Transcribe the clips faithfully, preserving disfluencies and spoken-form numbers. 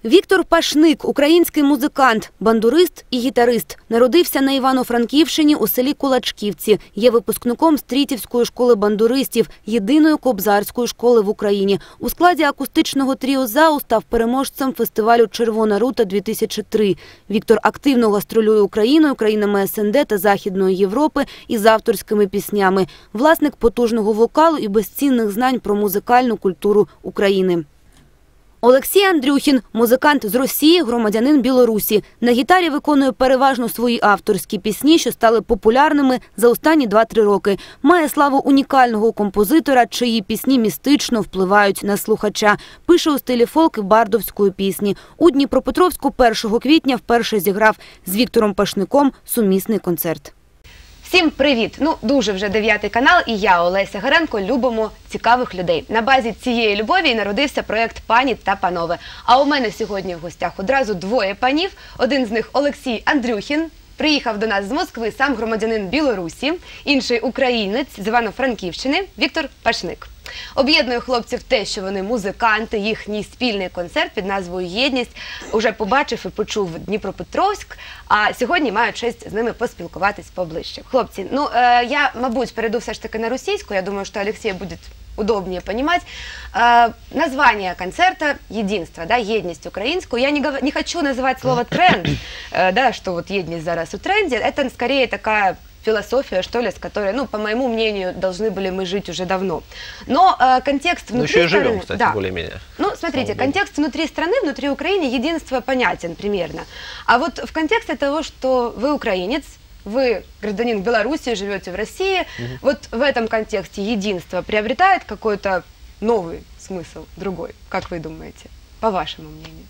Віктор Пашник – український музикант, бандурист і гітарист. Народився на Івано-Франківщині у селі Кулачківці. Є випускником Стрітівської школи бандуристів, єдиної кобзарської школи в Україні. У складі акустичного тріо ЗАУ став переможцем фестивалю «Червона рута-дві тисячі три». Віктор активно гастролює Україною, країнами ес ен де та Західної Європи із авторськими піснями. Власник потужного вокалу і безцінних знань про музикальну культуру України. Олексій Андрюхін – музикант з Росії, громадянин Білорусі. На гітарі виконує переважно свої авторські пісні, що стали популярними за останні два-три роки. Має славу унікального композитора, чиї пісні містично впливають на слухача. Пише у стилі фолк і бардовської пісні. У Дніпропетровську першого квітня вперше зіграв з Віктором Пашником сумісний концерт. Всім привіт! Ну, дуже вже дев'ятий канал, і я, Олеся Геренко, любимо цікавих людей. На базі цієї любові і народився проєкт «Пані та панове». А у мене сьогодні в гостях одразу двоє панів. Один з них – Олексій Андрюхін. Приїхав до нас з Москви, сам громадянин Білорусі. Інший – українець з Івано-Франківщини Віктор Пашник. Об'єднує хлопців те, що вони музиканти, їхній спільний концерт під назвою «Єдність» уже побачив і почув Дніпропетровськ, а сьогодні маю честь з ними поспілкуватись поближче. Хлопці, ну, э, я, мабуть, перейду все ж таки на російську, я думаю, что Алексею будет удобнее понимать. Э, название концерта «Единство», да, «Едность» украинскую. Я не, не хочу называть слово «тренд», э, да, что вот «Едность» зараз у тренде, это скорее такая философия, что ли, с которой, ну, по моему мнению, должны были мы жить уже давно. Но э, контекст внутри ну, еще страны... и живем, кстати, да. более-менее. Ну, смотрите, контекст внутри страны, внутри Украины, единство понятен примерно. А вот в контексте того, что вы украинец, вы гражданин Беларуси, живете в России, угу. Вот в этом контексте единство приобретает какой-то новый смысл, другой, как вы думаете, по вашему мнению?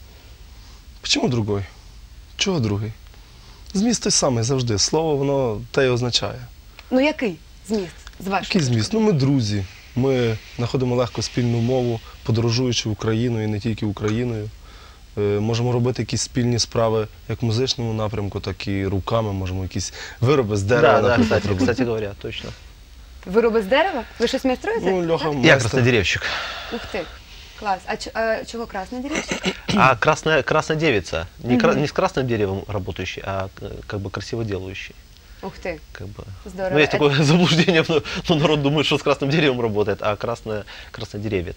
Почему другой? Чого другий? Зміст той самий завжди. Слово, воно те й означає. Ну, який зміст з вашого? Який зміст? Ну, ми друзі. Ми знаходимо легко спільну мову, подорожуючи Україною і не тільки Україною. Е, можемо робити якісь спільні справи як в музичному напрямку, так і руками. Можемо якісь вироби з дерева. Да, да, кстати, кстати говоря, точно. Вироби з дерева? Ви щось майструєте? Ну, Льоха, Я майстер. краснодеревщик. Ух ти. Класс. А, а чего красный деревчик? А красная, красная девица. Не, кра, не с красным деревом работающий, а как бы красиво делающий. Ух ты. Как бы. Здорово. Ну, есть Это... такое заблуждение, но, но народ думает, что с красным деревом работает, а красная, красный деревец.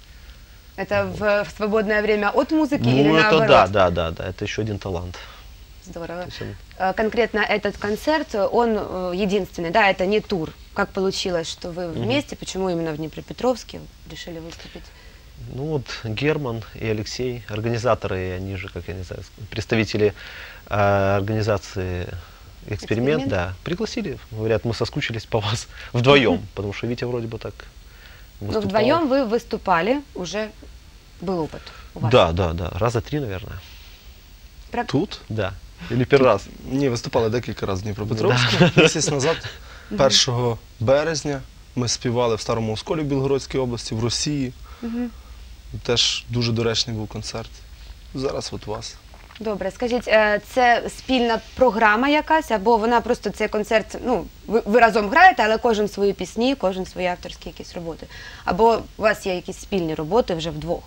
Это в, в свободное время от музыки ну, или это наоборот? да, да, да, да, это еще один талант. Здорово. Он... Конкретно этот концерт, он единственный, да, это не тур. Как получилось, что вы вместе, угу. Почему именно в Днепропетровске решили выступить? Ну вот Герман и Алексей, организаторы, они же, как я не знаю, представители э, организации «Эксперимент», «Эксперимент», да, пригласили, говорят, мы соскучились по вас вдвоем, потому что Витя вроде бы так выступал. Ну, вдвоем вы выступали, уже был опыт у вас? Да, да, да, раза три, наверное. Про... Тут? Да. Или первый раз? Ні, виступали декілька разів в Дніпропетровську. Місяць назад, першого березня, ми співали в Старому Осколі в Білгородській області, в Росії. Угу. Теж дуже доречний був концерт. Зараз от у вас. Добре, скажіть, це спільна програма якась, або вона просто цей концерт, ну, ви, ви разом граєте, але кожен свої пісні, кожен свої авторські якісь роботи? Або у вас є якісь спільні роботи вже вдвох?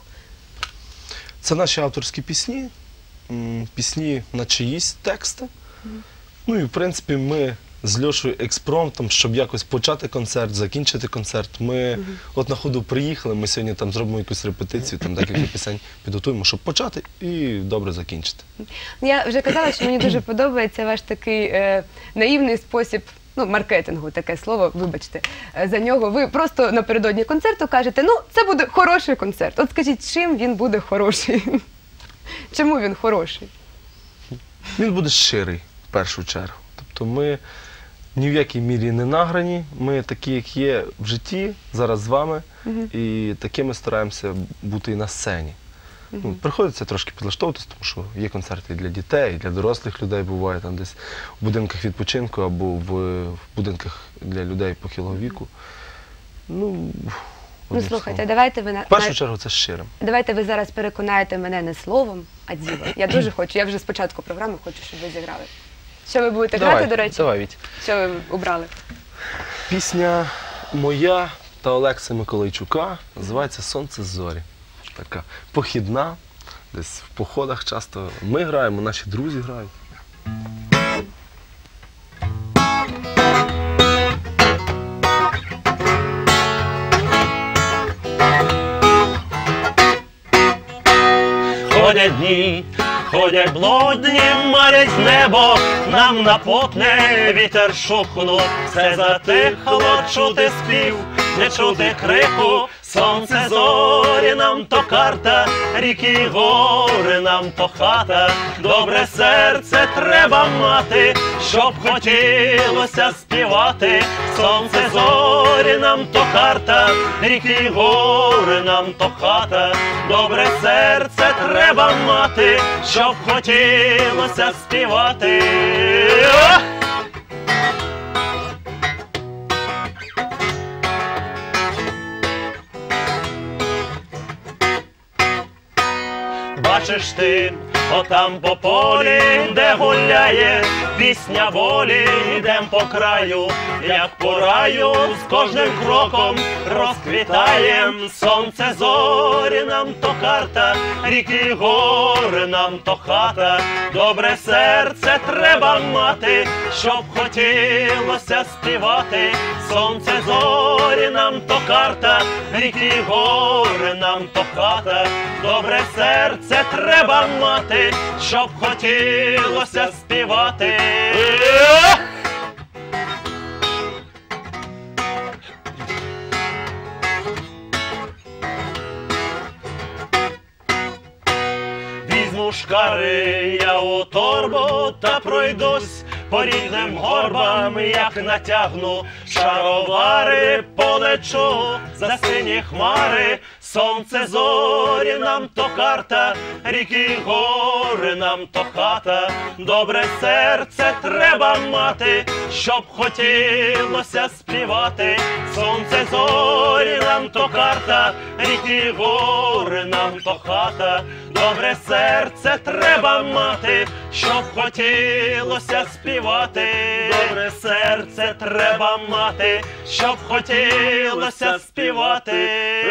Це наші авторські пісні, пісні на чиїсь тексти. Угу. Ну і в принципі ми з Льошою експромтом, щоб якось почати концерт, закінчити концерт. Ми угу. от на ходу приїхали, ми сьогодні там зробимо якусь репетицію, там декілька пісень підготуємо, щоб почати і добре закінчити. Я вже казала, що мені дуже подобається ваш такий е, наївний спосіб, ну, маркетингу, таке слово, вибачте, за нього. Ви просто напередодні концерту кажете, ну, це буде хороший концерт. От скажіть, чим він буде хороший? Чому він хороший? Він буде щирий, в першу чергу. Тобто ми ні в якій мірі не награні, ми такі, як є в житті, зараз з вами, uh-huh. і такими стараємося бути і на сцені. Uh-huh. Ну, приходиться трошки підлаштовуватися, тому що є концерти і для дітей, і для дорослих людей буває, там десь в будинках відпочинку або в, в будинках для людей похилого віку. Ну, ну слухайте, давайте ви... В першу чергу це щирим. Давайте ви зараз переконаєте мене не словом, а ділом. Я дуже хочу, я вже з початку програми хочу, щоб ви зіграли. Що ви будете давай, грати, до речі? Давай, Віть. Що ви обрали? Пісня моя та Олекса Миколайчука називається «Сонце зорі». Така похідна, десь в походах часто ми граємо, наші друзі грають. Ходять дні, ходять блудні, марять небо, нам на потне вітер шухнув, все затихло, чути спів, не чути крику, сонце зорі, нам то карта, ріки гори, нам то хата, добре серце треба мати, щоб хотілося співати, сонце зорі, нам то карта, ріки гори, нам то хата, добре серце треба мати, щоб хотілося співати. Бачиш ти, отам по полі, де гуляє пісня волі, йдем по краю, як по раю, з кожним кроком розквітаєм. Сонце зорі, нам то карта, ріки гори, нам то хата, добре серце треба мати, щоб хотілося співати. Сонце зорі, нам то карта, ріки гори, нам то хата, добре серце треба мати, щоб хотілося співати. Візьму шкари я у торбу та пройдусь по рідним горбам, як натягну шаровари, полечу за сині хмари. Сонце зорі, нам то карта, ріки гори, нам то хата, добре серце треба мати, щоб хотілося співати. Сонце зорі, нам то карта, ріки гори, нам то хата, добре серце треба мати, щоб хотілося співати. Добре серце треба мати, щоб хотілося співати.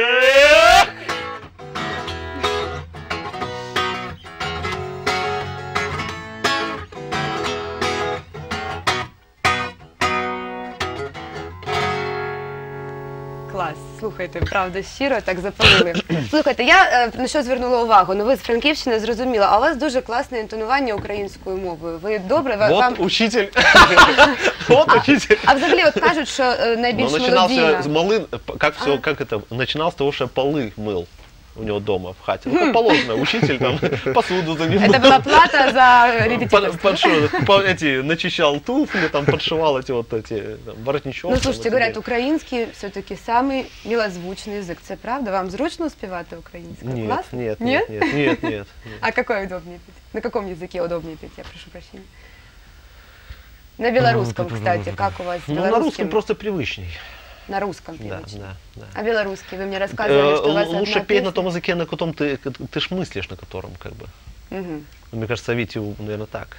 Клас, слухайте, правда, щиро так запалили. Слухайте, я е, на що звернула увагу? Ну ви з Франківщини, зрозуміло, а у вас дуже класне інтонування українською мовою. Ви добре, ва- Вот вам... учитель. Вот учитель. А взагалі от кажуть, що е, найбільш Но начинался мелодійна. с малы, как все, как это, начинал с того, что я полы мыл у него дома в хате. Ну, как положено, учитель там посуду за ним Это была плата за репетиторство. эти, начищал туфли, там подшивал эти вот эти там, воротничок. Ну, там, слушайте, эти говорят, дела. український все-таки самий милозвучний язик. Це правда? Вам зручно співати українською? Нет, Классно? нет, нет, нет, нет, нет, нет. А какой удобнее петь? На каком языке удобнее петь? Я прошу прощения. На белорусском, кстати, как у вас с Ну, на белорусским? русском просто привычней. На русском Да, привычно. да, да. А белорусский? Вы мне рассказывали, Э, что у вас л- Лучше одна петь на песня. том языке, на котором ты, ты ж мыслишь, на котором, как бы. Мгм. Ну, Мне кажется, Витю, наверное, так.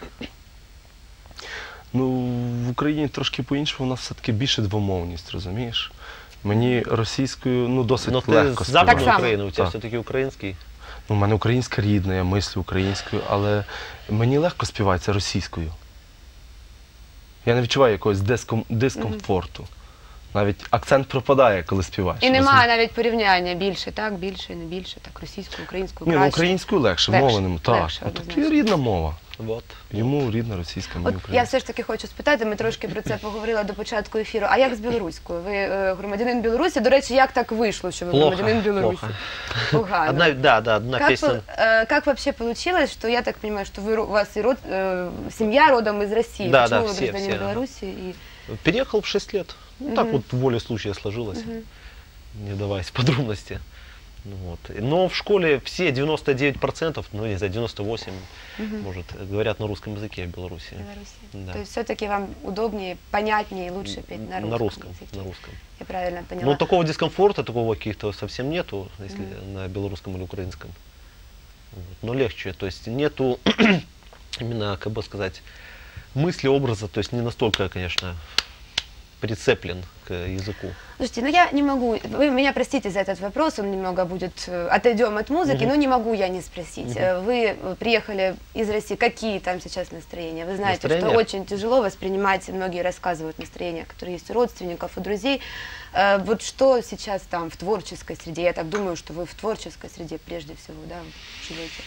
Ну, в Україні трошки по-іншому, у нас все-таки більше двомовність, розумієш? Мені російською, ну, досить Но ты легко с співати. Так Западной само. Украины, у тебя Так. все-таки украинский. Ну, у мене українська рідна, я мислю українською, але мені легко співається російською. Я не відчуваю якогось диском, дискомфорту. Навіть акцент пропадає, коли співаєш. І немає розумієш? навіть порівняння більше, так, більше, не більше, так, російською, українською, Ні, ну, краще. українською легше, Легше, мови нема. Так, легше, ну, тобто однозначно. рідна мова. Вот. Йому рідна російська, мені От я українська. все ж таки хочу спитати, ми трошки про це поговорили до початку ефіру. А як з білоруською? Ви е, громадянин Білорусі? До речі, як так вийшло, що ви Плохо, громадянин Білорусі? плохо. Погано. Одна, да, да, одна Как, песня. по- э, как вообще получилось, что я так понимаю, что вы, ро- у вас и род, э, семья родом из России? Да, Почему да, вы все, гражданин все, ага. Беларуси? И... Переехал в шесть лет. Ну, так вот, волей случая сложилось, не вдаваясь в подробности. Ну, вот. Но в школе все девяносто девять процентов, ну не знаю, девяносто восемь процентов, может, говорят на русском языке в Беларуси. Беларуси. Да. То есть все-таки вам удобнее, понятнее, лучше петь на русском, На русском, языке. на русском. Я правильно поняла? Ну, такого дискомфорта, такого каких-то совсем нету, если на белорусском или украинском. Вот. Но легче, то есть нету именно, как бы сказать, мысли, образа, то есть не настолько, конечно, прицеплен к языку. Слушайте, ну я не могу, вы меня простите за этот вопрос, он немного будет, э, отойдем от музыки, Мгм. но не могу я не спросить. Мгм. Э, Вы приехали из России, какие там сейчас настроения? Вы знаете, Настроения? что очень тяжело воспринимать, многие рассказывают настроения, которые есть у родственников, у друзей. Э, Вот что сейчас там в творческой среде? Я так думаю, что вы в творческой среде прежде всего, да, живете.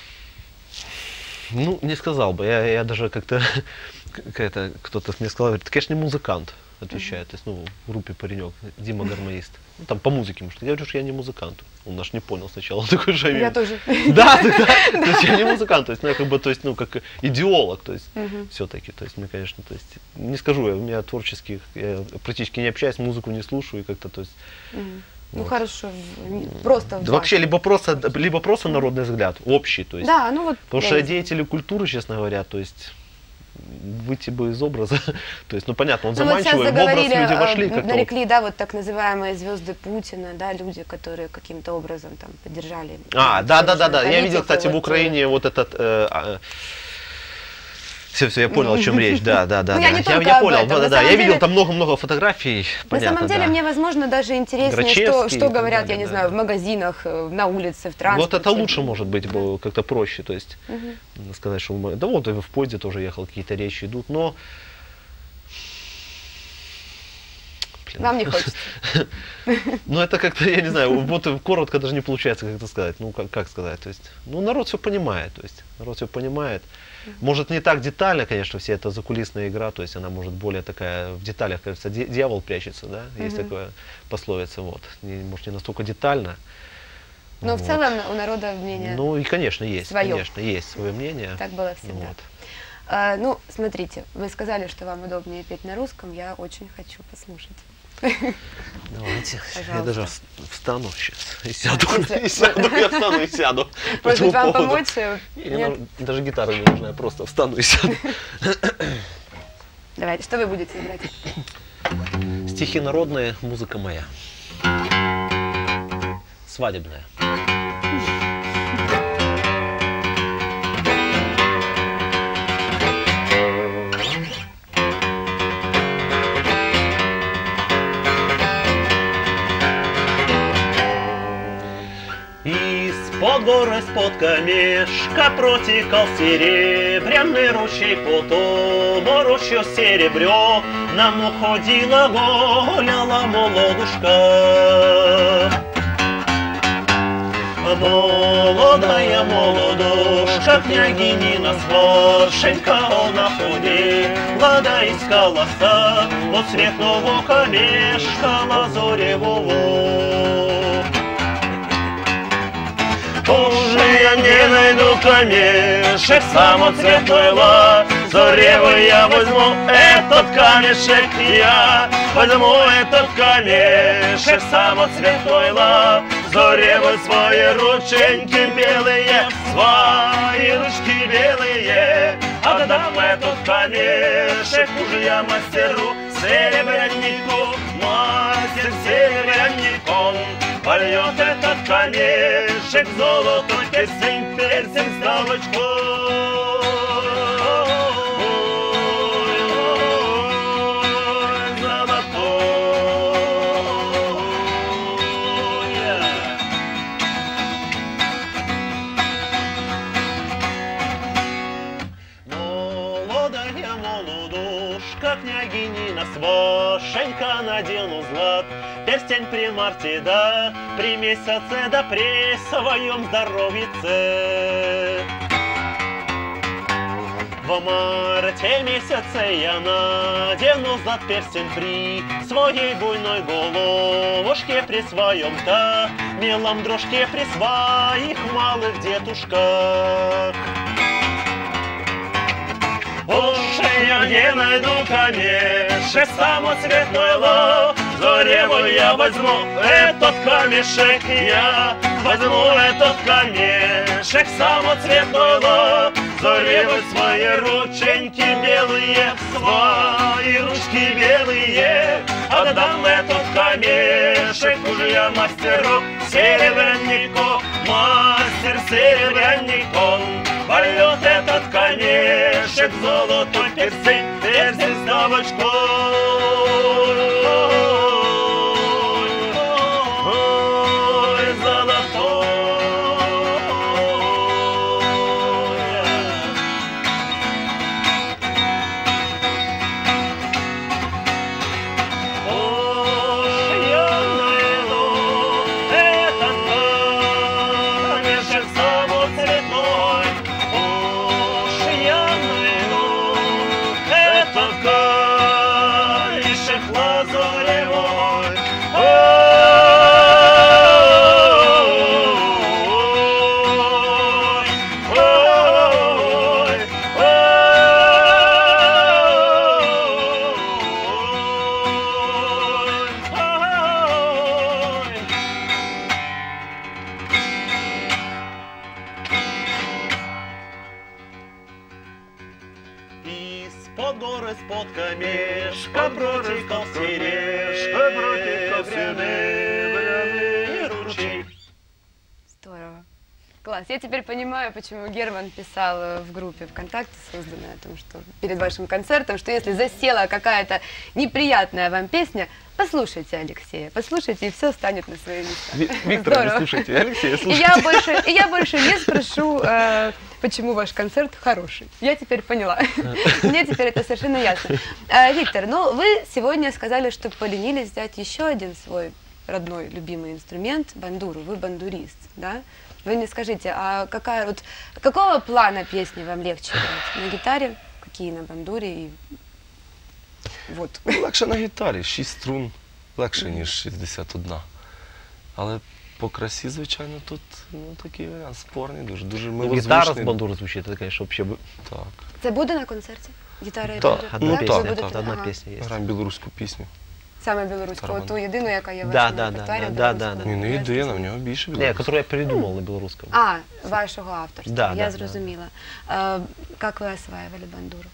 Ну, не сказал бы. Я, я даже как-то, какая-то, кто-то мне сказал, говорит, ты, конечно, не музыкант, отвечает. То есть, ну, в группе паренек, Дима гармонист. Ну, там по музыке, может. Я говорю, что я не музыкант. Он наш не понял сначала, он такой же. Я тоже. Да, да, да. То есть я не музыкант, то есть, ну, я как бы, то есть, ну, как идеолог, то есть, Мгм. все-таки, то есть, мы, конечно, то есть, не скажу, я, у меня творческих, я практически не общаюсь, музыку не слушаю, и как-то, то есть, Мгм. Ну вот. хорошо, в- не- просто. да в вообще, вашем. либо просто, либо просто народный взгляд, общий, то есть, Да, ну вот. потому я что не- деятели культуры, честно говоря, то есть, выйти бы из образа, то есть, ну, понятно, он Ну, вот сейчас заманчивый, в образ заговорили, люди э, вошли, как-то, вот. нарекли, да, вот так называемые звезды Путина, да, люди, которые каким-то образом там поддержали. А, э, да, да, да, да. Я политику, видел, кстати, в вот, э, Украине вот этот. Все, все, я понял, о чем речь. Да, да, да. Ну, да. я не только я об понял, этом. да, На да, да. самом Я видел деле- там много-много фотографий. На Понятно, самом деле, да. мне, возможно, даже интереснее, что, Грачевский что и так говорят, я далее, не да. знаю, в магазинах, э, на улице, в транспорте. Вот это лучше, может быть, было как-то проще. То есть, Мгм. сказать, что мы. Да вот и в поезде тоже ехал, какие-то речи идут, но. Блин. Вам не хочется. Ну, это как-то, я не знаю, вот и коротко даже не получается как-то сказать. Ну, как, как сказать, то есть, ну, народ все понимает, то есть, народ все понимает. Может, не так детально, конечно, все это закулисная игра, то есть, она может более такая, в деталях, кажется, ди- дьявол прячется, да, есть Мгм. такое пословица, вот, не, может, не настолько детально. Но в Вот. целом у народа мнение Ну, и, конечно, есть, своё. конечно, есть свое мнение. так было всегда. Вот. А, ну, смотрите, вы сказали, что вам удобнее петь на русском, я очень хочу послушать. Давайте, я Пожалуйста. даже вс- встану сейчас и сяду, Если- и сяду, я встану и сяду. по Может этому быть, вам поводу. помочь? э, Не, Нет? надо- даже гитара не нужна, я просто встану и сяду. Давайте, что вы будете играть? Стихи народные, музыка моя. Свадебная. Из-под гор, из-под камешка протекал серебряный ручей, потом ручью серебрё нам уходила, гуляла молодушка. Молодая молодушка, княгинина Сваршенька, она ходила, да искала ста от светлого камешка лазоревого. Уже я не найду камешек самоцветной лазоревый, я возьму этот камешек, я возьму этот камешек самоцветной лазоревый, свои рученьки белые, свои ручки белые, отдам этот камешек мужья мастеру серебрянику, мастер серебряником. Польет этот камешек золотой перстень, перстень ставочкой. Молодая молодушка, княгинина Свашенька, надену злат перстень при марте, да при месяце, да при своем здоровице. В марте месяце я надену злат перстень при своей буйной головушке, при своем-то милом дрожке, при своих малых детушках. Уж я где найду камешек самоцветной лазоревый, я возьму этот камешек, я возьму этот камешек самоцветной лазоревый, свои рученьки белые, свои ручки белые, отдам этот камешек мужья мастеру серебрянику, мастер серебряником. Польет этот камешек золотой перстень, перстень с ставочкой. из-под горы, из-под камешка, протекал серебряный ручей. Здорово. Класс. Я теперь понимаю, почему Герман писал э, в группе ВКонтакте, созданной, о том, что перед вашим концертом, что если засела какая-то неприятная вам песня, послушайте Алексея, послушайте, и все станет на свои места. Ви- Виктора, Здорово. не слушайте, Алексея, И слушайте. я больше, и я больше не спрошу, э, почему ваш концерт хороший. Я теперь поняла. Мне теперь это совершенно ясно. Э, Виктор, ну вы сегодня сказали, что поленились взять еще один свой родной, любимый инструмент – бандуру. Вы бандурист, да? Вы мне скажите, а какая вот какого плана песни вам легче играть? На гитаре, какие на бандуре и вот. Легше на гітарі, шість струн легше, ніж шістдесят одна. Але по красі, звичайно, тут ну, такий варіант спорний, дуже, дуже Ну, гитара с милозвучний. бандурой звучит, это, конечно, вообще... бы- Так. Це буде на концерті? Гітара і Так, бандура? Одна ну, Ви песня, так, будете- так, одна ага. песня есть. Граємо білоруську пісню. Саме білоруську, Тарабан. ту єдину, яка є в Да, вашому да, да, репертуарі да, білоруського. да, да. Ні, не Я єдина, в зрозуміла. нього більше Не, білоруську. которую я придумал на белорусском. А, вашого авторства. Да, я да, зрозуміла. А, как ви осваивали бандуру?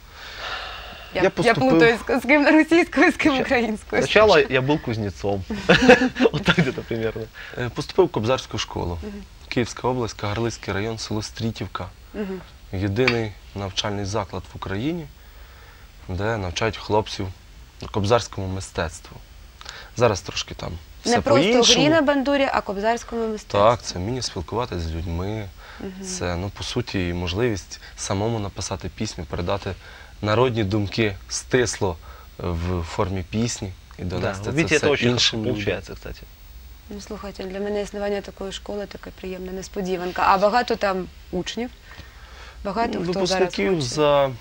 Я, Я я поступив- плутаюсь, з ким на російською, з ким Ща- українською. Сначала я был кузнецом. Вот так где-то примерно. Е, Поступив в Кобзарську школу. Київська область, Кагарлицький район, село Стрітівка. Мгм. Єдиний навчальний заклад в Україні, де навчають хлопців кобзарському мистецтву. Зараз трошки там все Не просто по-іншому. грі на бандурі, а кобзарському мистецтві. Так, це вміння спілкуватися з людьми. Це, ну, по суті, і можливість самому написати пісню, передати народні думки стисло в формі пісні і Да, донести це видите, все это очень іншим хорошо людям. получается, кстати. Ну, слухайте, для мене існування такої школи така приємна несподіванка. А багато там учнів? Багато Ну, хто зараз Випускників хоче? за,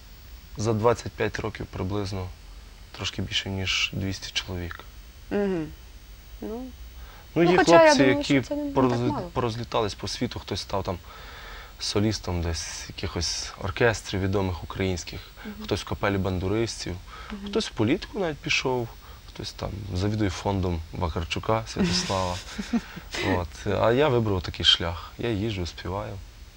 за двадцять п'ять років приблизно трошки більше, ніж двісті чоловік. Мгм. Ну, Ну, Ну, є хоча я хлопці, думаю, які що це не- не пороз- так мало. порозлітались по світу, хтось став там солістом десь якихось оркестрів відомих українських, хтось в капелі бандуристів, хтось в політику навіть пішов, хтось там завідує фондом Вакарчука Святослава. От. А я вибрав такий шлях. Я їжджу, співаю.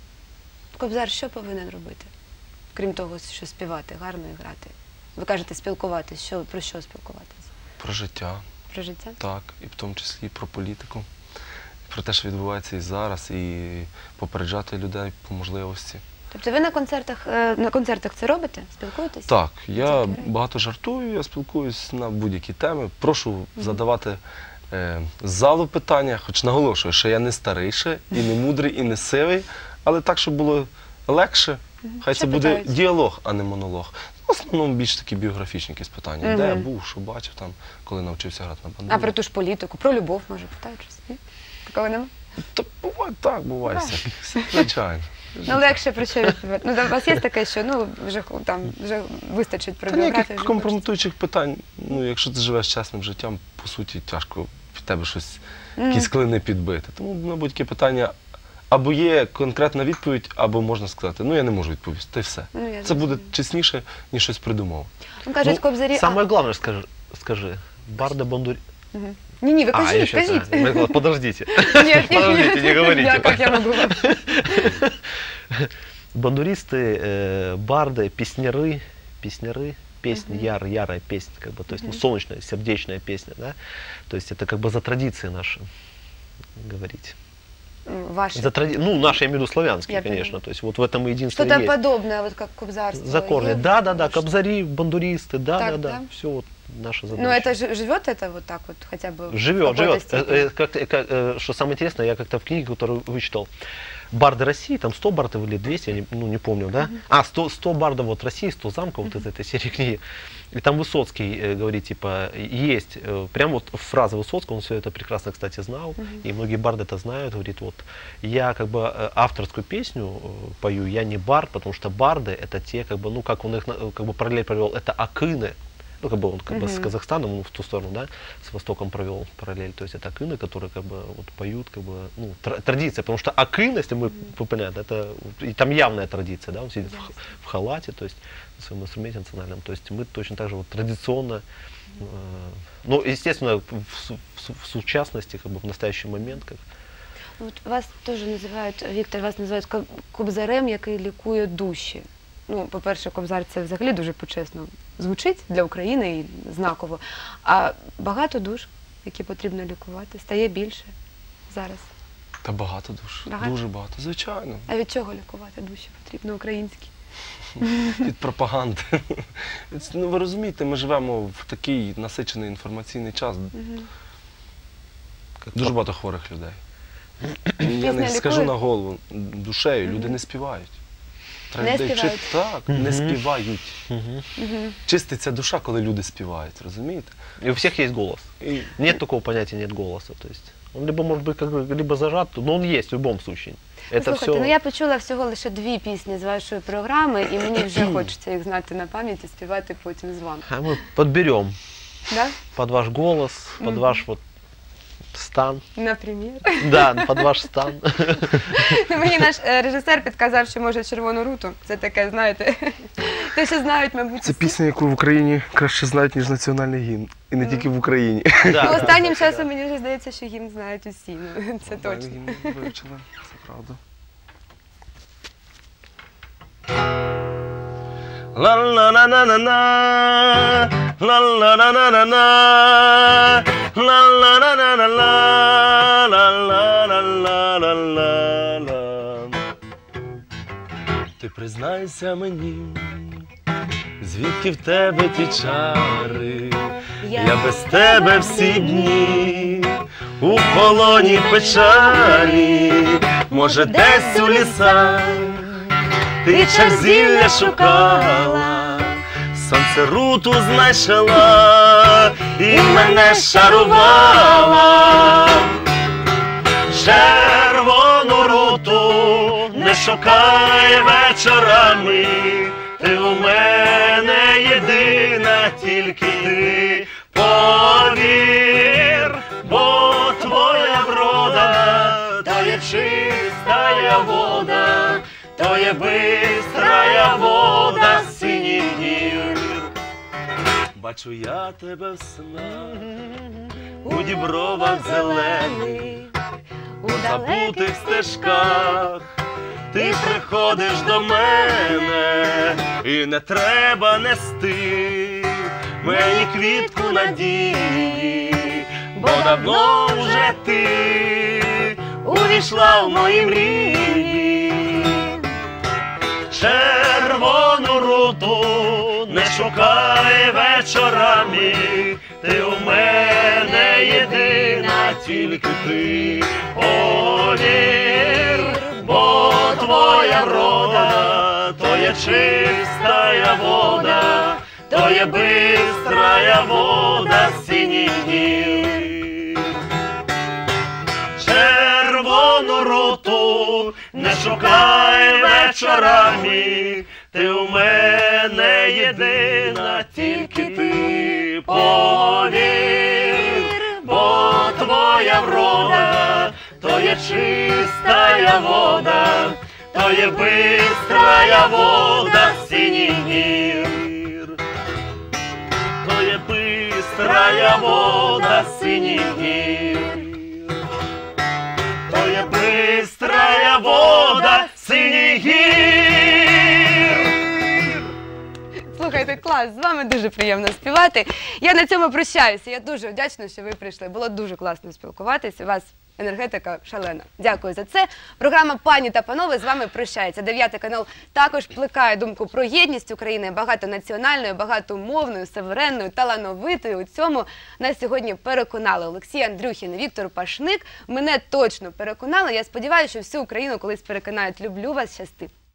Кобзар що повинен робити? Крім того, що співати, гарно і грати. Ви кажете спілкуватись. Що, про що спілкуватись? Про життя, Про життя? так, і в тому числі і про політику, про те, що відбувається і зараз, і попереджати людей по можливості. Тобто ви на концертах, е, на концертах це робите? Спілкуєтесь? Так, я Концерти граєте? багато жартую, я спілкуюсь на будь-які теми. Прошу задавати е, з залу питання, хоч наголошую, що я не старий ще, і не мудрий, і не сивий, але так, щоб було легше. Хай Що це буде питають? діалог, а не монолог. В основному більш такі біографічні якісь питання. Мгм. Де я був, що бачив там, коли навчився грати на бандурі. А про ту ж політику, про любов, може, питають щось? Ні? Такого нема? Та буває так, буває всяке. Звичайно. Ну, легше про що відповідати. Ну, у вас є таке, що ну, вже, там, вже вистачить про Та біографію. ніяких вже компрометуючих питань. Ну, якщо ти живеш чесним життям, по суті, тяжко від тебе щось, Мгм. якісь клини підбити. Тому на будь-яке питання або є конкретна відповідь, або можна сказати, ну я не можу відповісти, та й все. Ну, я Це буде зрозуміла. чесніше, ніж щось придумав. Ну, кажуть, Ну, кобзарі... Самое главное скажи, скажи. Барда бандури... Мгм. Ні-ні, ви А, я кажіть, щас, кажіть. а, я сказал, подождите. Ні, ні, Подождите, ні. не говорите. Я, як я можу? Бандуристы, э, барды, песняры, песняры, песня, яр, ярая песня, как бы, то есть, ну, солнечная, сердечная песня, да, то есть это как бы за традиции наши говорить. Ваши. За тради... Ну, наши, я имею в виду славянские, Я конечно, понимаю. то есть вот в этом и единство Что-то есть. подобное, вот как кобзарство. За корни, есть? да, да, да, Что- кобзари, бандуристы, да, Так, да, да, да? все вот наши задачи. Ну, это же- живет это вот так вот хотя бы? в Живет, какой-то живет. степени? Э, э, как- э, как, э, Что самое интересное, я как-то в книге, которую вычитал, барды России, там сто бардов или двести, я не, ну, не помню, да? А, сто, сто бардов вот России, сто замков, вот из этой серии книги. И там Высоцкий э, говорит, типа, есть, э, прям вот фраза Высоцкого, он все это прекрасно, кстати, знал, и многие барды это знают, говорит, вот, я как бы э, авторскую песню э, пою, я не бард, потому что барды это те, как бы, ну, как он их, на- как бы параллель провел, это акыны, ну, как бы он как бы с Мгм. Казахстаном, он в ту сторону, да, с Востоком провел параллель. То есть это акыны, которые как бы вот поют, как бы, ну, тр- традиция. Потому что акын, если мы, вы понимаете, это и там явная традиция, да, он сидит в, х- в халате, то есть на своем инструменте национальном. То есть мы точно так же вот традиционно, э, ну, естественно, в, су- в су- в сучасности, как бы в настоящий момент, как Вот вас теж називають, Віктор, вас називають коб- кобзарем, який лікує душі. ну, по-перше, Кобзар це взагалі дуже почесно звучить для України і знаково. А багато душ, які потрібно лікувати, стає більше зараз. Та багато душ. Багато? Дуже багато, звичайно. А від чого лікувати душі потрібно українські? Від пропаганди. Ну, ви розумієте, ми живемо в такий насичений інформаційний час. Дуже багато хворих людей. Я не Пісня скажу лікує? на голову душею, люди не співають. Треба Не людей співають? вчити. Так, не співають. Мгм. Чиститься душа, коли люди співають, розумієте? И у всех есть голос. І Нет такого понятия «нет голоса». То есть он либо может быть как бы, либо зажат, но он есть в любом случае. Это Слухайте, все... ну я почула всього лише дві пісні з вашої програми, і мені вже хочеться їх знати на пам'ять і співати потім з вами. А мы подберем Да? под ваш голос, под ваш вот стан. Наприклад. Да, под ваш стан. Мені наш е, режисер підказав, що може «Червону руту». Це таке, знаєте, те, що знають, мабуть, це всі. пісня, яку в Україні краще знають, ніж національний гімн. І не тільки в Україні. Ну, Да, останнім часом мені вже здається, що гімн знають усі. Ну, це точно. Гімн вивчили, це правда. Ла-ла-на-на-на-на, ла-ла-на-на-на-на, ла-ла-на-на-на-на, ла-ла-ла-ла-ла-ла. Ти признайся мені, звідки в тебе ті чари, я без тебе всі дні у полоні печалі, може десь у лісах ти черзілля шукала, сонце руту знайшла і мене шарувала. Червону руту не шукай вечорами, ти у мене єдина, тільки ти повір, бо твоя врода, то є чистая вода, то є бистрая вода синіх гір. Бачу я тебе в снах, у дібровах зелених, у забутих стежках. Ти приходиш до мене, і не треба нести мені квітку надії, бо давно вже ти увійшла в мої мрії. Червону руту не шукай вечорами, ти у мене єдина, тільки ти повір, бо твоя врода, то є чистая вода, то є бистрая вода синіх гір. Червону руту не шукай вечорами, ти у мене єдина, тільки ти повір, бо твоя врода, то є чистая вода, то є бистрая вода синіх гір. То є бистрая вода синіх гір. То є бистрая вода синіх гір. Слухайте, клас, з вами дуже приємно співати. Я на цьому прощаюся. Я дуже вдячна, що ви прийшли. Було дуже класно спілкуватися. У вас енергетика шалена. Дякую за це. Програма «Пані та панове» з вами прощається. Дев'ятий канал також плекає думку про єдність України, багатонаціональною, багатомовною, суверенною, талановитою. У цьому нас сьогодні переконали Олексій Андрюхін, Віктор Пашник. Мене точно переконали. Я сподіваюся, що всю Україну колись переконають. Люблю вас, щасти.